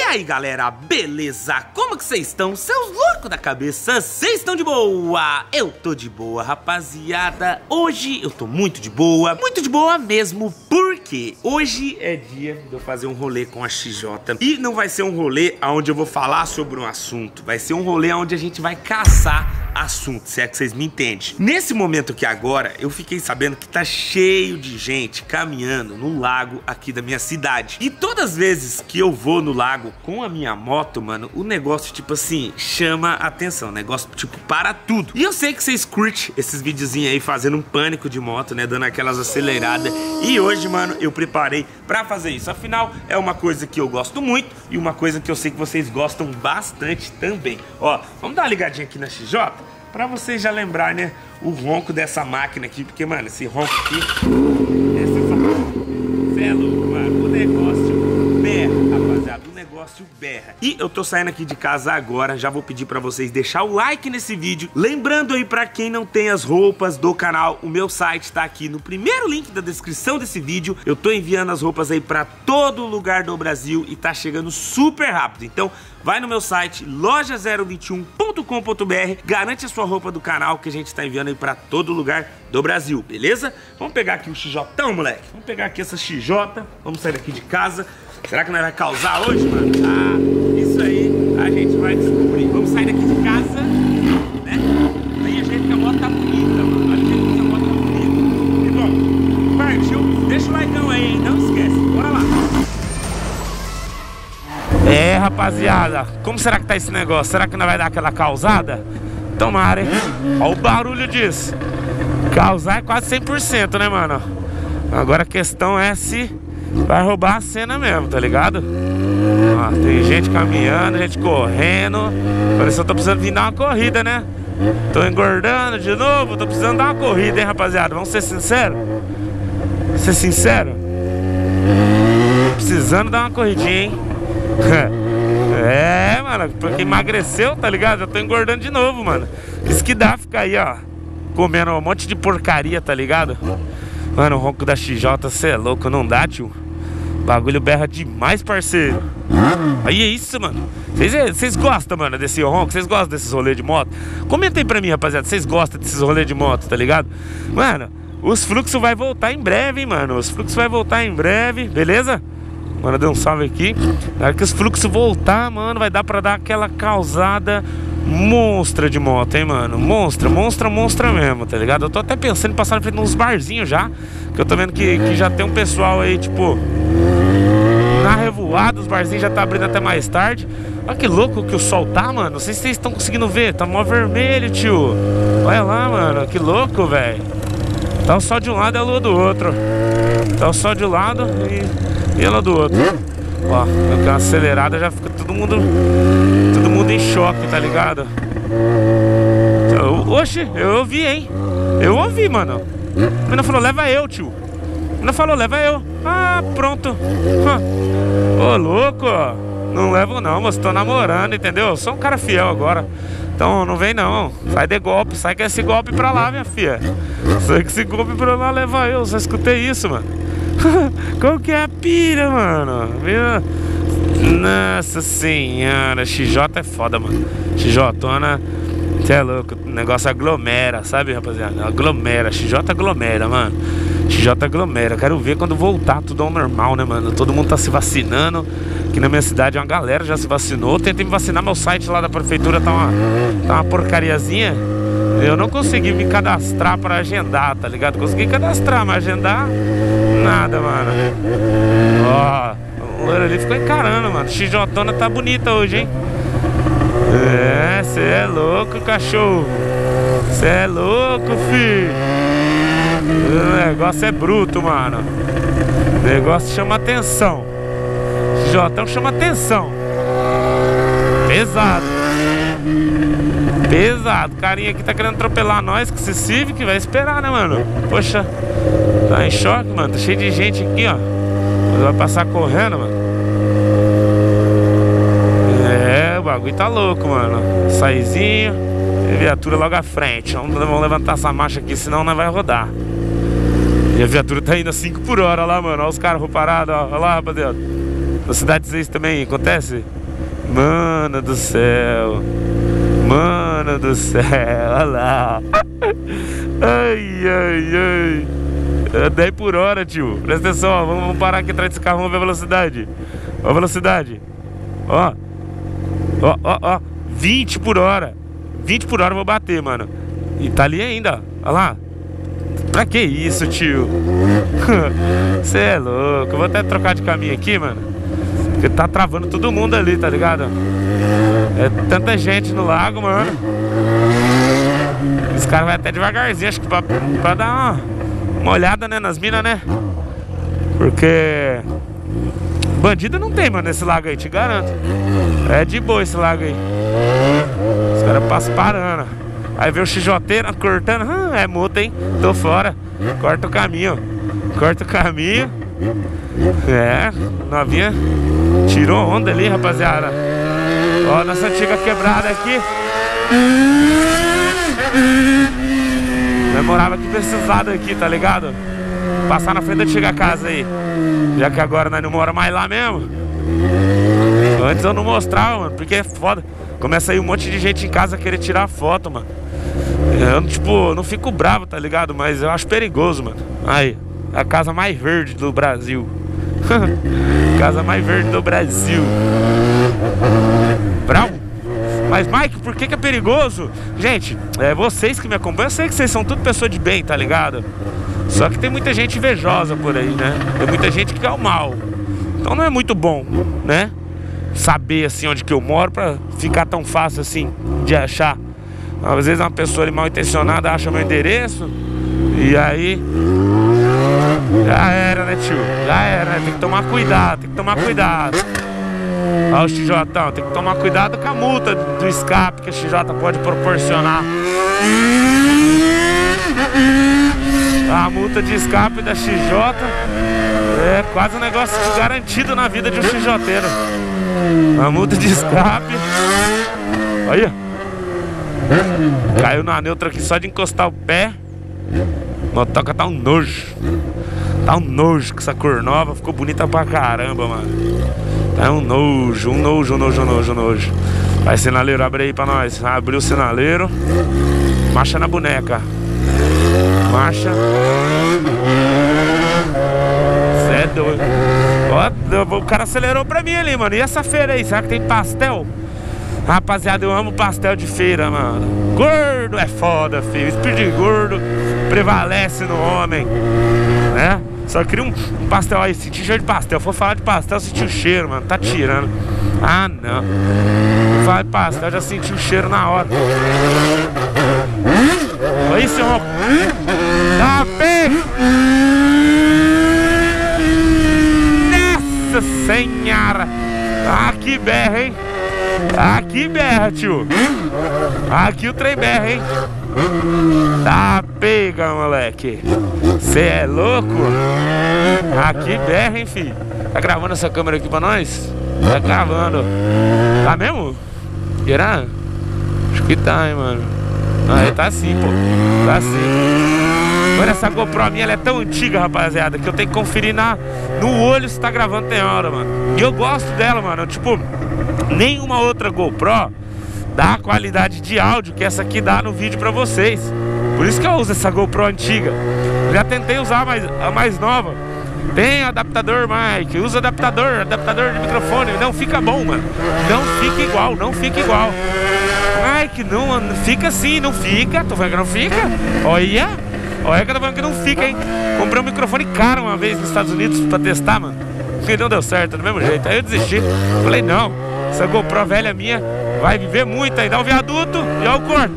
aí galera, beleza? Como que vocês estão? Seus loucos da cabeça, vocês estão de boa? Eu tô de boa, rapaziada. Hoje eu tô muito de boa mesmo, porque hoje é dia de eu fazer um rolê com a XJ. E não vai ser um rolê onde eu vou falar sobre um assunto, vai ser um rolê onde a gente vai caçar assunto, se é que vocês me entendem. Nesse momento aqui agora, eu fiquei sabendo que tá cheio de gente caminhando no lago aqui da minha cidade. E todas as vezes que eu vou no lago com a minha moto, mano, o negócio, tipo assim, chama a atenção. O negócio, tipo, para tudo. E eu sei que vocês curtem esses videozinhos aí fazendo um pânico de moto, né? Dando aquelas aceleradas. E hoje, mano, eu preparei pra fazer isso. Afinal, é uma coisa que eu gosto muito e uma coisa que eu sei que vocês gostam bastante também. Ó, vamos dar uma ligadinha aqui na XJ pra vocês já lembrarem, né, o ronco dessa máquina aqui. Porque, mano, esse ronco aqui, esse é louco, mano. O negócio berra, rapaziada. O negócio berra. E eu tô saindo aqui de casa agora. Já vou pedir pra vocês deixar o like nesse vídeo. Lembrando aí, pra quem não tem as roupas do canal, o meu site tá aqui no primeiro link da descrição desse vídeo. Eu tô enviando as roupas aí pra todo lugar do Brasil e tá chegando super rápido. Então, vai no meu site, loja021.com.br, garante a sua roupa do canal que a gente tá enviando aí pra todo lugar do Brasil, beleza? Vamos pegar aqui o XJ, moleque. Vamos pegar aqui essa XJ, vamos sair daqui de casa. Será que nós vai causar hoje, mano? Ah, isso aí a gente vai descobrir. Vamos sair daqui de casa, né? Aí a gente que a moto tá bonita, mano. A gente que a moto tá bonita. E bom, partiu. Deixa o likeão aí, hein? Não esquece. Bora lá. É, rapaziada, como será que tá esse negócio? Será que não vai dar aquela causada? Tomara, hein? Olha o barulho disso. Causar é quase 100%, né, mano? Agora a questão é se vai roubar a cena mesmo, tá ligado? Ó, tem gente caminhando, gente correndo. Parece que eu tô precisando vir dar uma corrida, né? Tô engordando de novo, tô precisando dar uma corrida, hein, rapaziada? Vamos ser sinceros? Ser sincero? Precisando dar uma corridinha, hein? É, mano, porque emagreceu, tá ligado? Eu tô engordando de novo, mano. Isso que dá ficar aí, ó, comendo um monte de porcaria, tá ligado? Mano, o ronco da XJ, cê é louco, não dá, tio. O bagulho berra demais, parceiro. Aí é isso, mano. Vocês gostam, mano, desse ronco? Vocês gostam desses rolês de moto? Comenta aí pra mim, rapaziada, vocês gostam desses rolês de moto, tá ligado? Mano, os fluxos vai voltar em breve, hein, mano. Os fluxos vai voltar em breve, beleza? Mano, deu um salve aqui. Na hora que os fluxos voltar, mano, vai dar pra dar aquela causada monstra de moto, hein, mano. Monstra mesmo, tá ligado? Eu tô até pensando em passar na frente de uns barzinhos já. Que eu tô vendo que já tem um pessoal aí, tipo, na revoada. Os barzinhos já tá abrindo até mais tarde. Olha que louco que o sol tá, mano. Não sei se vocês estão conseguindo ver. Tá mó vermelho, tio. Olha lá, mano. Que louco, velho. Tá o sol de um lado e a lua do outro. Tá o sol de um lado e a lua do outro. Ó, com a acelerada já fica todo mundo em choque, tá ligado? Oxe, eu ouvi, hein? Eu ouvi, mano. A menina falou, leva eu, tio. A menina falou, leva eu. Ah, pronto. Ô, louco. Não levo não, moço, tô namorando, entendeu? Eu sou um cara fiel agora. Então não vem não. Sai de golpe, sai com esse golpe pra lá, minha filha. Sai com esse golpe pra lá, leva eu. Só escutei isso, mano. Qual que é a pira, mano? Nossa senhora, XJ é foda, mano. XJona, você é louco, o negócio aglomera, sabe, rapaziada? Aglomera, XJ aglomera, mano. XJ aglomera, quero ver quando voltar tudo ao normal, né, mano? Todo mundo tá se vacinando. Aqui na minha cidade uma galera já se vacinou. Tentei me vacinar, meu site lá da prefeitura tá uma porcariazinha. Eu não consegui me cadastrar pra agendar, tá ligado? Consegui cadastrar, mas agendar nada, mano. Ó, o loiro ali ficou encarando, mano. XJona tá bonita hoje, hein? É, cê é louco, cachorro. Cê é louco, filho. O negócio é bruto, mano. O negócio chama atenção. XJ chama atenção. Pesado. Pesado. O carinha aqui tá querendo atropelar nós com esse Civic, vai esperar, né, mano? Poxa, tá em choque, mano. Tá cheio de gente aqui, ó. Vai passar correndo, mano. É, o bagulho tá louco, mano. Saizinho e viatura logo à frente. Vamos levantar essa marcha aqui, senão não vai rodar. E a viatura tá indo a 5 por hora lá, mano. Olha os carros parados, ó. Olha lá, rapaziada. Na cidade de vocês também acontece? Mano do céu. Mano do céu, olha lá. Ai, ai, ai. 10 por hora, tio. Presta atenção, ó. Vamos parar aqui atrás desse carro, vamos ver a velocidade. Ó a velocidade. Ó. Ó, ó, ó. 20 por hora. 20 por hora eu vou bater, mano. E tá ali ainda, ó. Olha lá. Pra que isso, tio? Você é louco. Eu vou até trocar de caminho aqui, mano. Porque tá travando todo mundo ali, tá ligado? É tanta gente no lago, mano. Os caras vão até devagarzinho, acho que pra dar uma olhada, né, nas minas, né? Porque bandido não tem, mano, nesse lago aí, te garanto. É de boa esse lago aí. Os caras passam parando. Aí vê o XJeiro cortando. É multa, hein? Tô fora. Corta o caminho. Corta o caminho. É, novinha tirou onda ali, rapaziada. Ó, nossa antiga quebrada aqui. Eu morava aqui pra esses lados aqui, tá ligado? Passar na frente da antiga casa aí. Já que agora nós não moramos mais lá mesmo. Antes eu não mostrava, mano, porque é foda. Começa aí um monte de gente em casa querer tirar foto, mano. Eu, tipo, não fico bravo, tá ligado? Mas eu acho perigoso, mano. Aí, a casa mais verde do Brasil. Casa mais verde do Brasil. Bravo. Mas, Mike, por que é perigoso? Gente, vocês que me acompanham, eu sei que vocês são tudo pessoas de bem, tá ligado? Só que tem muita gente invejosa por aí, né? Tem muita gente que quer o mal. Então não é muito bom, né? Saber, assim, onde que eu moro pra ficar tão fácil, assim, de achar. Às vezes uma pessoa ali mal intencionada acha meu endereço e aí já era, né, tio? Já era, né? Tem que tomar cuidado, tem que tomar cuidado. Olha o XJ, tem que tomar cuidado com a multa do escape que a XJ pode proporcionar. A multa de escape da XJ é quase um negócio garantido na vida de um XJeiro. A multa de escape. Olha. Caiu na neutra aqui só de encostar o pé. Motoca tá um nojo. Tá um nojo com essa cor nova. Ficou bonita pra caramba, mano. Tá um nojo, um nojo, um nojo, um nojo, um nojo. Vai, sinaleiro, abre aí pra nós. Abriu o sinaleiro. Marcha na boneca. Marcha. Cê é doido. Ó, o cara acelerou pra mim ali, mano. E essa feira aí? Será que tem pastel? Rapaziada, eu amo pastel de feira, mano. Gordo é foda, filho. Espírito de gordo prevalece no homem, né? Só queria um pastel aí, senti cheiro de pastel. For falar de pastel, senti o cheiro, mano. Tá tirando. Ah, não. For falar de pastel, já senti o cheiro na hora. Olha isso, ronco. Tá bem. Nossa senhora. Ah, que berra, hein? Aqui berra, tio. Aqui o trem berra, hein? Tá pega, moleque. Cê é louco? Aqui berra, hein, filho? Tá gravando essa câmera aqui pra nós? Tá gravando. Tá mesmo? Será? Acho que tá, hein, mano. Ah, tá sim, pô. Tá sim. Olha, essa GoPro minha, ela é tão antiga, rapaziada, que eu tenho que conferir no olho se tá gravando tem hora, mano. E eu gosto dela, mano. Tipo, nenhuma outra GoPro dá a qualidade de áudio que essa aqui dá no vídeo pra vocês. Por isso que eu uso essa GoPro antiga. Já tentei usar a mais nova. Tem adaptador, Mike. Usa adaptador de microfone. Não fica bom, mano. Não fica igual, não fica igual. Mike, não fica assim, não fica. Tô falando que não fica? Olha. Olha que eu tô falando que não fica, hein. Comprei um microfone caro uma vez nos Estados Unidos pra testar, mano. E não deu certo, do mesmo jeito. Aí eu desisti. Falei, não. Essa GoPro velha minha vai viver muito aí. Dá um viaduto e olha o corte.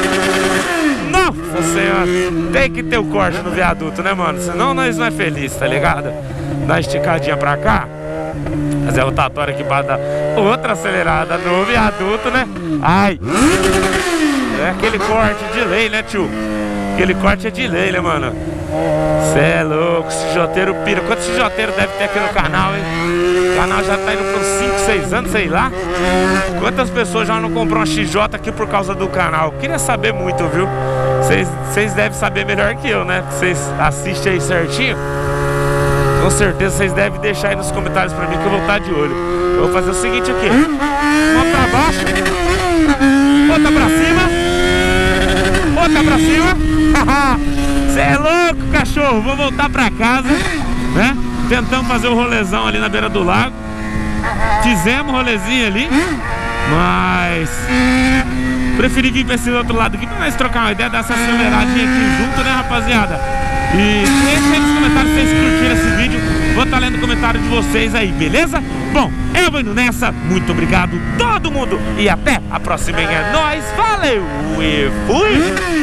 Nossa senhora. Tem que ter o corte no viaduto, né, mano? Senão nós não é feliz, tá ligado? Dá uma esticadinha pra cá. Fazer a rotatória aqui pra dar outra acelerada no viaduto, né? Ai. É aquele corte de lei, né, tio? Aquele corte é de lei, né, mano? Cê é louco, XJeiro pira. Quantos XJeiro deve ter aqui no canal, hein? O canal já tá indo por 5, 6 anos, sei lá. Quantas pessoas já não comprou uma XJ aqui por causa do canal? Queria saber muito, viu? Vocês devem saber melhor que eu, né? Vocês assistem aí certinho. Com certeza vocês devem deixar aí nos comentários pra mim que eu vou estar de olho. Eu vou fazer o seguinte aqui. Uma pra baixo, outra pra cima, outra pra cima. Cê é louco, cachorro. Vou voltar pra casa, né? Tentamos fazer o rolezão ali na beira do lago. Fizemos o rolezinho ali, mas preferi vir pra esse outro lado aqui pra nós trocar uma ideia, dar essa aceleradinha aqui junto, né, rapaziada? E deixa aí nos comentários se vocês curtiram esse vídeo. Vou estar lendo o comentário de vocês aí, beleza? Bom, eu vou indo nessa. Muito obrigado todo mundo e até a próxima. É nóis, valeu e fui!